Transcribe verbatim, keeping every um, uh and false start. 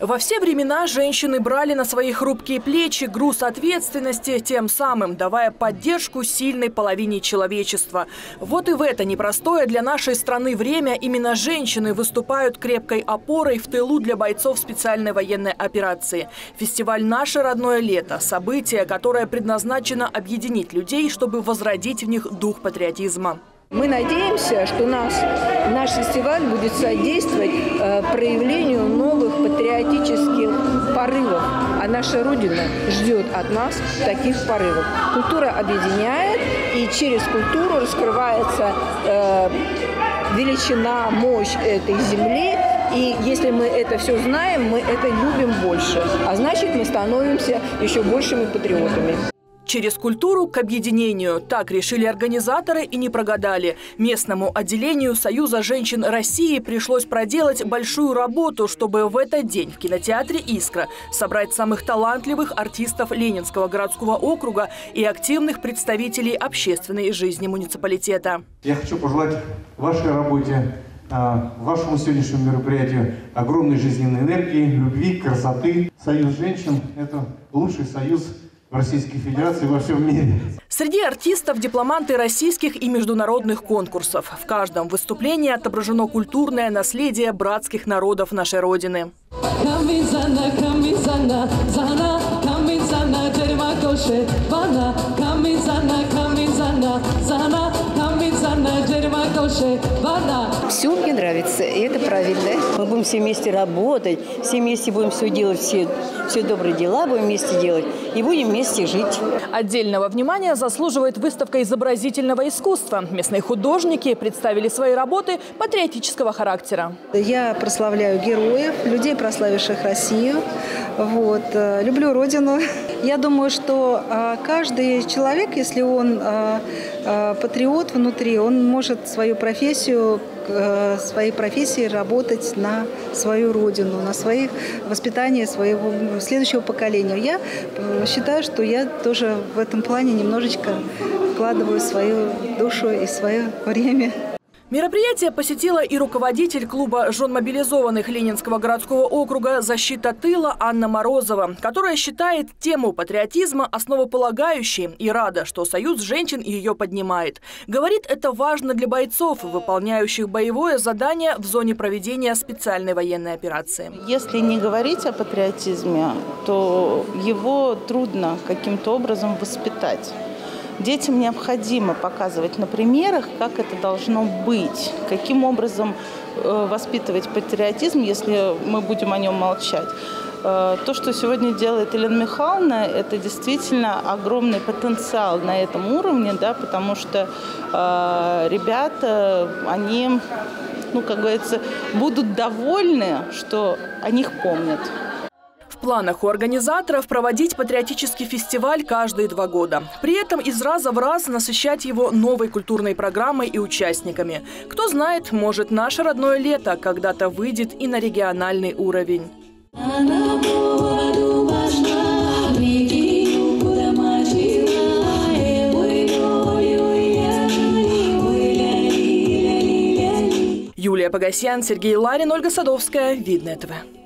Во все времена женщины брали на свои хрупкие плечи груз ответственности, тем самым давая поддержку сильной половине человечества. Вот и в это непростое для нашей страны время именно женщины выступают крепкой опорой в тылу для бойцов специальной военной операции. Фестиваль «Наше родное лето» – событие, которое предназначено объединить людей, чтобы возродить в них дух патриотизма. Мы надеемся, что нас, наш фестиваль будет содействовать э, проявлению новых патриотических порывов. А наша Родина ждет от нас таких порывов. Культура объединяет, и через культуру раскрывается э, величина, мощь этой земли. И если мы это все знаем, мы это любим больше. А значит, мы становимся еще большими патриотами. Через культуру к объединению. Так решили организаторы и не прогадали. Местному отделению Союза женщин России пришлось проделать большую работу, чтобы в этот день в кинотеатре «Искра» собрать самых талантливых артистов Ленинского городского округа и активных представителей общественной жизни муниципалитета. Я хочу пожелать вашей работе, вашему сегодняшнему мероприятию огромной жизненной энергии, любви, красоты. Союз женщин – это лучший союз в Российской Федерации во всем мире. Среди артистов дипломанты российских и международных конкурсов. В каждом выступлении отображено культурное наследие братских народов нашей Родины. Все мне нравится, и это правильно. Мы будем все вместе работать, все вместе будем все делать, все, все добрые дела будем вместе делать и будем вместе жить. Отдельного внимания заслуживает выставка изобразительного искусства. Местные художники представили свои работы патриотического характера. Я прославляю героев, людей, прославивших Россию. Вот. Люблю Родину. Я думаю, что каждый человек, если он патриот внутри, он может свою профессию, своей профессии работать на свою Родину, на своих воспитание своего следующего поколения. Я считаю, что я тоже в этом плане немножечко вкладываю свою душу и свое время. Мероприятие посетила и руководитель клуба жен мобилизованных Ленинского городского округа «Защита тыла» Анна Морозова, которая считает тему патриотизма основополагающей и рада, что Союз женщин ее поднимает. Говорит, это важно для бойцов, выполняющих боевое задание в зоне проведения специальной военной операции. Если не говорить о патриотизме, то его трудно каким-то образом воспитать. Детям необходимо показывать на примерах, как это должно быть, каким образом э, воспитывать патриотизм, если мы будем о нем молчать. Э, то, что сегодня делает Елена Михайловна, это действительно огромный потенциал на этом уровне, да, потому что э, ребята, они, ну, как говорится, будут довольны, что о них помнят. В планах у организаторов проводить патриотический фестиваль каждые два года. При этом из раза в раз насыщать его новой культурной программой и участниками. Кто знает, может, наше родное лето когда-то выйдет и на региональный уровень. Юлия Погосян, Сергей Ларин, Ольга Садовская. Видное ТВ.